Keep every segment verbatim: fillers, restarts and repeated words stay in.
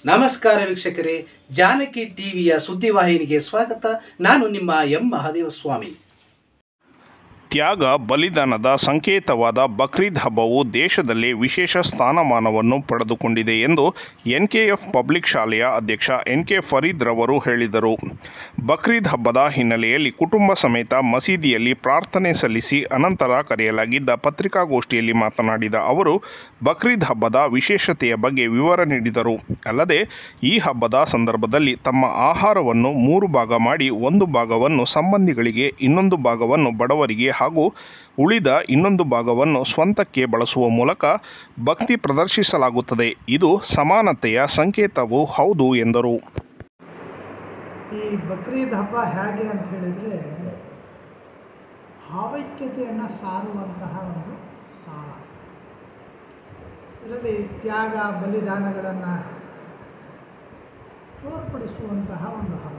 ನಮಸ್ಕಾರ ವೀಕ್ಷಕರೇ, ಜಾನಕಿ ಟಿವಿಯ ಸುದ್ದಿವಾಹಿನಿಗೆ ಸ್ವಾಗತ. ನಾನು ನಿಮ್ಮ ಎಂ ಮಹಾದೇವಸ್ವಾಮಿ. ತ್ಯಾಗ ಬಲಿದಾನದ ಸಂಕೇತವಾದ ಬಕ್ರೀದ್ ಹಬ್ಬವು ದೇಶದಲ್ಲಿ ವಿಶೇಷ ಸ್ಥಾನಮಾನವನ್ನು ಪಡೆದುಕೊಂಡಿದೆ ಎಂದು ಎನ್ ಕೆ ಎಫ್ ಪಬ್ಲಿಕ್ ಶಾಲೆಯ ಅಧ್ಯಕ್ಷ ಎನ್ ಕೆ ಫರೀದ್ ರವರು ಹೇಳಿದರು. ಬಕ್ರೀದ್ ಹಬ್ಬದ ಹಿನ್ನೆಲೆಯಲ್ಲಿ ಕುಟುಂಬ ಸಮೇತ ಮಸೀದಿಯಲ್ಲಿ ಪ್ರಾರ್ಥನೆ ಸಲ್ಲಿಸಿ ಅನಂತರ ಕರೆಯಲಾಗಿದ್ದ ಪತ್ರಿಕಾಗೋಷ್ಠಿಯಲ್ಲಿ ಮಾತನಾಡಿದ ಅವರು, ಬಕ್ರೀದ್ ಹಬ್ಬದ ವಿಶೇಷತೆಯ ಬಗ್ಗೆ ವಿವರ ನೀಡಿದರು. ಅಲ್ಲದೆ ಈ ಹಬ್ಬದ ಸಂದರ್ಭದಲ್ಲಿ ತಮ್ಮ ಆಹಾರವನ್ನು ಮೂರು ಭಾಗ ಮಾಡಿ ಒಂದು ಭಾಗವನ್ನು ಸಂಬಂಧಿಗಳಿಗೆ, ಇನ್ನೊಂದು ಭಾಗವನ್ನು ಬಡವರಿಗೆ ಹಾಗೂ ಉಳಿದ ಇನ್ನೊಂದು ಭಾಗವನ್ನು ಸ್ವಂತಕ್ಕೆ ಬಳಸುವ ಮೂಲಕ ಭಕ್ತಿ ಪ್ರದರ್ಶಿಸಲಾಗುತ್ತದೆ. ಇದು ಸಮಾನತೆಯ ಸಂಕೇತವೂ ಹೌದು ಎಂದರು. ಈ ಬಕ್ರೀದ್ ಹಬ್ಬ ಹೇಗೆ ಅಂತ ಹೇಳಿದರೆ, ಭಾವೈಕ್ಯತೆಯನ್ನು ಸಾರುವಂತಹ ಒಂದು ಸಾರ. ಇದರಲ್ಲಿ ತ್ಯಾಗ ಬಲಿದಾನಗಳನ್ನು ತೋರ್ಪಡಿಸುವಂತಹ ಒಂದು ಹಬ್ಬ.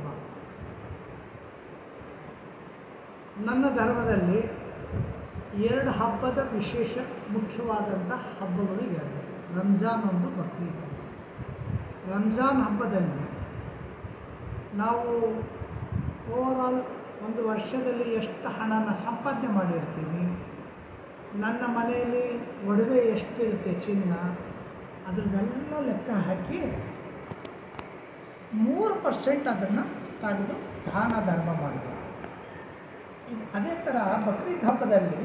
ನನ್ನ ಧರ್ಮದಲ್ಲಿ ಎರಡು ಹಬ್ಬದ ವಿಶೇಷ ಮುಖ್ಯವಾದಂಥ ಹಬ್ಬಗಳು ಎರಡು. ರಂಜಾನ್ ಒಂದು, ಬಕ್ರೀದ್ ಹಬ್ಬ. ರಂಜಾನ್ ಹಬ್ಬದಲ್ಲಿ ನಾವು ಓವರಾಲ್ ಒಂದು ವರ್ಷದಲ್ಲಿ ಎಷ್ಟು ಹಣನ ಸಂಪಾದನೆ ಮಾಡಿರ್ತೀವಿ, ನನ್ನ ಮನೆಯಲ್ಲಿ ಒಡವೆ ಎಷ್ಟಿರುತ್ತೆ ಚಿನ್ನ, ಅದ್ರದ್ದೆಲ್ಲ ಲೆಕ್ಕ ಹಾಕಿ ಮೂರು ಪರ್ಸೆಂಟ್ ಅದನ್ನು ತೆಗೆದು ದಾನ ಧರ್ಮ ಮಾಡಿದೆ. ಅದೇ ಥರ ಬಕ್ರೀದ್ ಹಬ್ಬದಲ್ಲಿ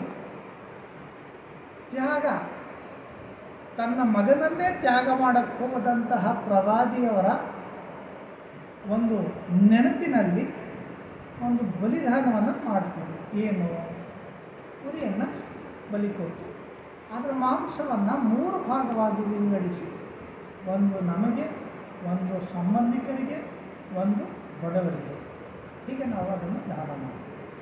ತ್ಯಾಗ, ತನ್ನ ಮಗನನ್ನೇ ತ್ಯಾಗ ಮಾಡಕ್ಕೆ ಹೋದಂತಹ ಪ್ರವಾದಿಯವರ ಒಂದು ನೆನಪಿನಲ್ಲಿ ಒಂದು ಬಲಿದಾನವನ್ನು ಮಾಡ್ತೀವಿ. ಏನು? ಕುರಿಯನ್ನು ಬಲಿ ಕೊಟ್ಟು ಅದರ ಮಾಂಸವನ್ನು ಮೂರು ಭಾಗವಾಗಿ ವಿಂಗಡಿಸಿ, ಒಂದು ನಮಗೆ, ಒಂದು ಸಂಬಂಧಿಕರಿಗೆ, ಒಂದು ಬಡವರಿಗೆ, ಹೀಗೆ ನಾವು ಅದನ್ನು ದಾನ ಮಾಡ್ತೀವಿ.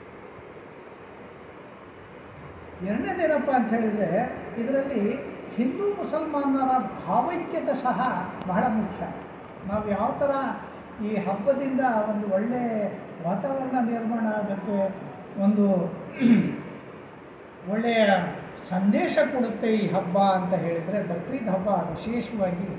ಎರಡನೇದೇನಪ್ಪ ಅಂತ ಹೇಳಿದರೆ, ಇದರಲ್ಲಿ ಹಿಂದೂ ಮುಸಲ್ಮಾನರ ಭಾವೈಕ್ಯತೆ ಸಹ ಬಹಳ ಮುಖ್ಯ. ನಾವು ಯಾವ ಥರ ಈ ಹಬ್ಬದಿಂದ ಒಂದು ಒಳ್ಳೆಯ ವಾತಾವರಣ ನಿರ್ಮಾಣ ಆಗುತ್ತೆ, ಒಂದು ಒಳ್ಳೆಯ ಸಂದೇಶ ಕೊಡುತ್ತೆ ಈ ಹಬ್ಬ ಅಂತ ಹೇಳಿದರೆ, ಬಕ್ರೀದ್ ಹಬ್ಬ ವಿಶೇಷವಾಗಿ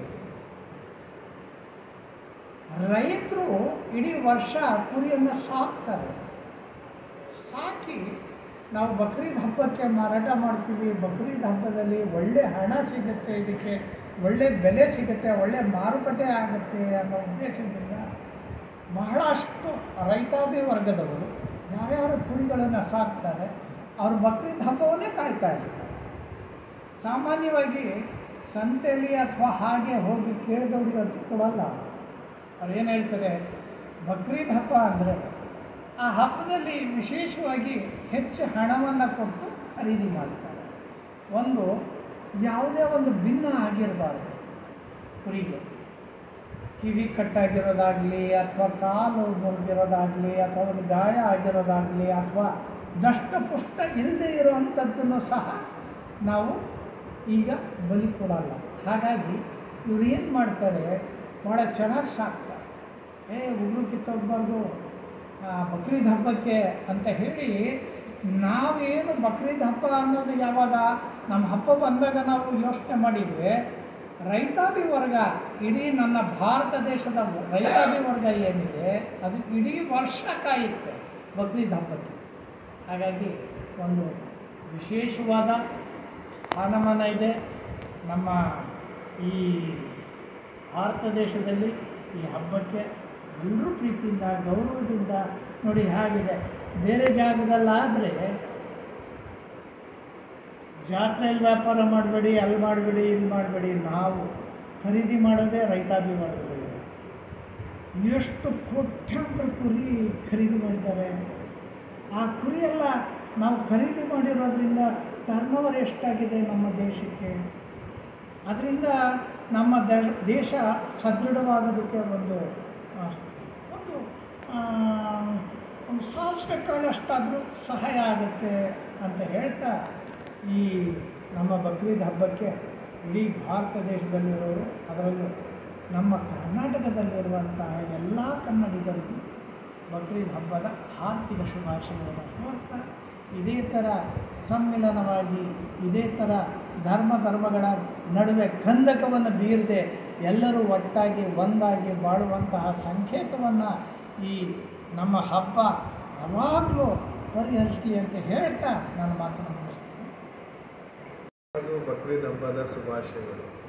ರೈತರು ಇಡೀ ವರ್ಷ ಕುರಿಯನ್ನು ಸಾಕ್ತಾರೆ. ಸಾಕಿ ನಾವು ಬಕ್ರೀದ್ ಹಬ್ಬಕ್ಕೆ ಮಾರಾಟ ಮಾಡ್ತೀವಿ. ಬಕ್ರೀದ್ ಹಬ್ಬದಲ್ಲಿ ಒಳ್ಳೆ ಹಣ ಸಿಗುತ್ತೆ, ಇದಕ್ಕೆ ಒಳ್ಳೆ ಬೆಲೆ ಸಿಗುತ್ತೆ, ಒಳ್ಳೆ ಮಾರುಕಟ್ಟೆ ಆಗುತ್ತೆ ಅನ್ನೋ ಉದ್ದೇಶದಿಂದ ಬಹಳಷ್ಟು ರೈತಾಪಿ ವರ್ಗದವರು ಯಾರ್ಯಾರು ಕುರಿಗಳನ್ನು ಸಾಕ್ತಾರೆ ಅವರು ಬಕ್ರೀದ್ ಹಬ್ಬವನ್ನೇ ಕಾಯ್ತಾ ಇರ್ತಾರೆ. ಸಾಮಾನ್ಯವಾಗಿ ಸಂತೆಯಲ್ಲಿ ಅಥವಾ ಹಾಗೆ ಹೋಗಿ ಕೇಳಿದವ್ರಿಗೆ ಅದು ಕೊಡಲ್ಲ. ಅವ್ರು ಏನು ಹೇಳ್ತಾರೆ, ಬಕ್ರೀದ್ ಹಬ್ಬ ಅಂದರೆ ಆ ಹಬ್ಬದಲ್ಲಿ ವಿಶೇಷವಾಗಿ ಹೆಚ್ಚು ಹಣವನ್ನು ಕೊಟ್ಟು ಖರೀದಿ ಮಾಡ್ತಾರೆ. ಒಂದು ಯಾವುದೇ ಒಂದು ಭಿನ್ನ ಆಗಿರಬಾರ್ದು. ಕುರಿಗೆ ಕಿವಿ ಕಟ್ಟಾಗಿರೋದಾಗಲಿ, ಅಥವಾ ಕಾಲು ಮುರಿದಿರೋದಾಗಲಿ, ಅಥವಾ ಒಂದು ಗಾಯ ಆಗಿರೋದಾಗಲಿ, ಅಥವಾ ದಷ್ಟಪುಷ್ಟ ಇಲ್ಲದೆ ಇರೋವಂಥದ್ದನ್ನು ಸಹ ನಾವು ಈಗ ಬಲಿ ಕೊಡಲ್ಲ. ಹಾಗಾಗಿ ಇವ್ರು ಏನು ಮಾಡ್ತಾರೆ, ಭಾಳ ಚೆನ್ನಾಗಿ ಸಾಕ್ತಾರೆ. ಏ ಉಗುರು ಕಿತ್ತೋಗ್ಬಾರ್ದು ಬಕ್ರೀದ್ ಹಬ್ಬಕ್ಕೆ ಅಂತ ಹೇಳಿ, ನಾವೇನು ಬಕ್ರೀದ್ ಹಬ್ಬ ಅನ್ನೋದು ಯಾವಾಗ ನಮ್ಮ ಹಬ್ಬ ಬಂದಾಗ ನಾವು ಯೋಚನೆ ಮಾಡಿದರೆ, ರೈತಾಪಿ ವರ್ಗ, ಇಡೀ ನನ್ನ ಭಾರತ ದೇಶದ ರೈತಾಪಿ ವರ್ಗ ಏನಿದೆ ಅದು ಇಡೀ ವರ್ಷ ಕಾಯುತ್ತೆ ಬಕ್ರೀದ್ ಹಬ್ಬಕ್ಕೆ. ಹಾಗಾಗಿ ಒಂದು ವಿಶೇಷವಾದ ಸ್ಥಾನಮಾನ ಇದೆ ನಮ್ಮ ಈ ಭಾರತ ದೇಶದಲ್ಲಿ. ಈ ಹಬ್ಬಕ್ಕೆ ಎಲ್ಲರೂ ಪ್ರೀತಿಯಿಂದ, ಗೌರವದಿಂದ, ನೋಡಿ ಹೇಗಿದೆ, ಬೇರೆ ಜಾಗದಲ್ಲಾದರೆ ಜಾತ್ರೆಯಲ್ಲಿ ವ್ಯಾಪಾರ ಮಾಡಬೇಡಿ, ಅಲ್ಲಿ ಮಾಡಬೇಡಿ, ಇಲ್ಲಿ ಮಾಡಬೇಡಿ, ನಾವು ಖರೀದಿ ಮಾಡೋದೇ ರೈತಾಪಿ ವರ್ಗದಲ್ಲಿ. ಎಷ್ಟು ಕೋಟ್ಯಾಂತರ ಕುರಿ ಖರೀದಿ ಮಾಡಿದ್ದಾರೆ. ಆ ಕುರಿಯೆಲ್ಲ ನಾವು ಖರೀದಿ ಮಾಡಿರೋದ್ರಿಂದ ಟರ್ನ್ ಓವರ್ ಎಷ್ಟಾಗಿದೆ ನಮ್ಮ ದೇಶಕ್ಕೆ. ಅದರಿಂದ ನಮ್ಮ ದೇಶ ಸದೃಢವಾಗೋದಕ್ಕೆ ಒಂದು ಒಂದು ಒಂದು ಸಾಸಿವೆ ಕಾಳಷ್ಟಾದರೂ ಸಹಾಯ ಆಗುತ್ತೆ ಅಂತ ಹೇಳ್ತಾ, ಈ ನಮ್ಮ ಬಕ್ರೀದ್ ಹಬ್ಬಕ್ಕೆ ಇಡೀ ಭಾರತ ದೇಶದಲ್ಲಿರೋರು, ಅದರಲ್ಲೂ ನಮ್ಮ ಕರ್ನಾಟಕದಲ್ಲಿರುವಂತಹ ಎಲ್ಲ ಕನ್ನಡಿಗರಿಗೂ ಬಕ್ರೀದ್ ಹಬ್ಬದ ಹಾರ್ದಿಕ ಶುಭಾಶಯವನ್ನು ಕೋರ್ತಾ, ಇದೇ ಥರ ಸಮ್ಮಿಲನವಾಗಿ, ಇದೇ ಥರ ಧರ್ಮ ಧರ್ಮಗಳ ನಡುವೆ ಕಂದಕವನ್ನು ಬೀರದೆ ಎಲ್ಲರೂ ಒಟ್ಟಾಗಿ ಒಂದಾಗಿ ಬಾಳುವಂತಹ ಸಂಕೇತವನ್ನು ಈ ನಮ್ಮ ಹಬ್ಬ ಯಾವಾಗಲೂ ಪರಿಹರಿಸಲಿ ಅಂತ ಹೇಳ್ತಾ ನಾನು ಮಾತನ್ನು ಮುಗಿಸ್ತೀನಿ. ಹಾಗೂ ಬಕ್ರೀದ್ ಹಬ್ಬದ ಶುಭಾಶಯಗಳು.